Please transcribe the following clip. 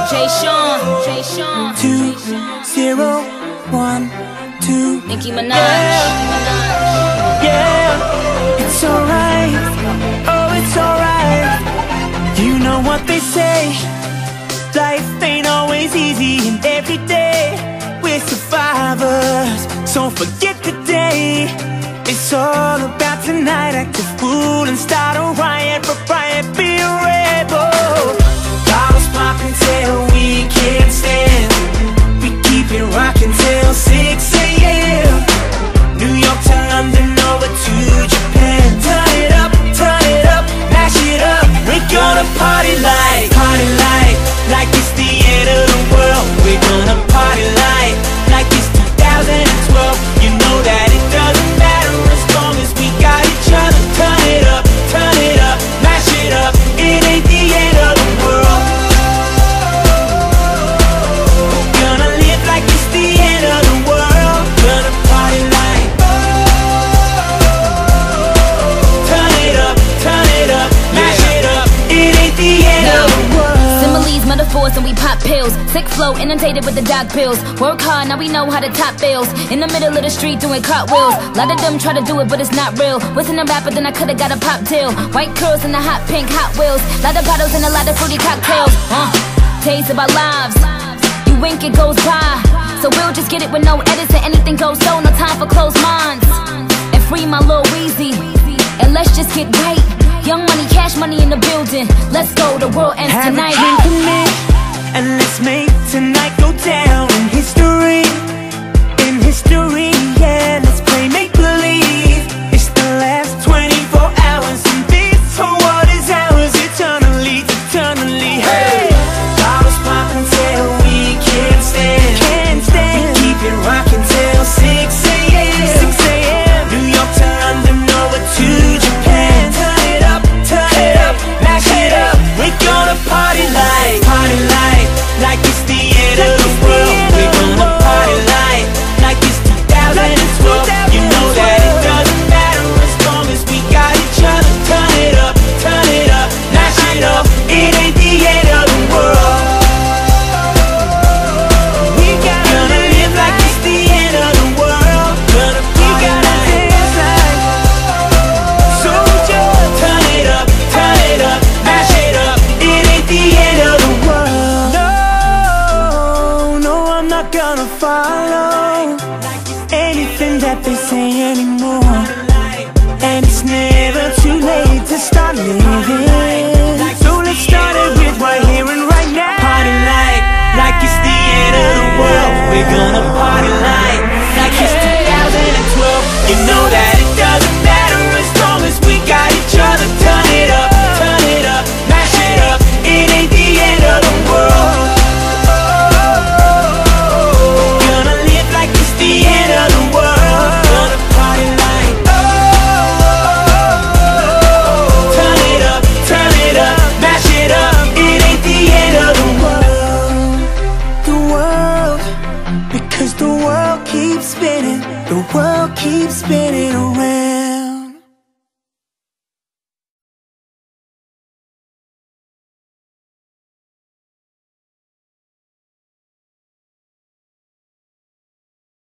Jay Sean. 2-0-1-2. Nicki Minaj. Yeah, it's alright. Oh, it's alright. You know what they say, life ain't always easy, and every day we're survivors. So forget the day, it's all about tonight. Act a fool and start a riot, be a rebel. Bottles popping till we can't stand. We keep it rocking till 6 a.m. New York to London, over to Japan. Turn it up, mash it up. We're gonna party like it's the end of the world. We're gonna party like it's 2012. You know that it doesn't matter as long as we got each other. Turn it up, mash it up. It ain't the end of the world. We're gonna live like it's the end of the world. Gonna party like, turn it up, mash it up. It ain't the end of the world. Similes, metaphors, and we pop pills. Sick flow, inundated with the dog pills. Work hard, now we know how to top bills. In the middle of the street doing cartwheels. A lot of them try to do it, but it's not real. Wasn't a rapper, then I could've got a pop deal. White curls and the hot pink Hot Wheels. Lot of bottles and a lot of fruity cocktails. Days of our lives, you wink, it goes by. So we'll just get it with no edits and anything goes. So no time for closed minds. And free my Lil Weezy, and let's just get right. Young money, cash money in the building. Let's go, the world ends tonight. Have a drink with me, and let's make tonight go down in history. In history, yeah, let's play make-believe. It's the last 24 hours, and this whole world is ours eternally. Hey! Bottles popping till we can't stand. We keep it rocking till 6 a.m. New York to London, over to Japan. Turn it up, mash it up. We're gonna party like it's the end of the world. We're gonna party like it's 2012. You know that it doesn't matter as long as we got each other. Turn it up, mash it up. It ain't the end of the world. We gonna live like it's the end of the world. Gonna party like soldier. Turn it up, mash it up. It ain't the end of the world. No, I'm not gonna follow anything that they say anymore. And it's never too late to start living. So let's start it with right here and right now. Party like it's the end of the world. We're gonna party like it's 2012. You know that it doesn't matter as long as we got each other. Turn it up, mash it up. It ain't the end of the world. Gonna live like it's the end of the world. Gonna party like, turn it up, mash it up. It ain't the end of the world. The world, because the world keeps spinning. The world keeps spinning around.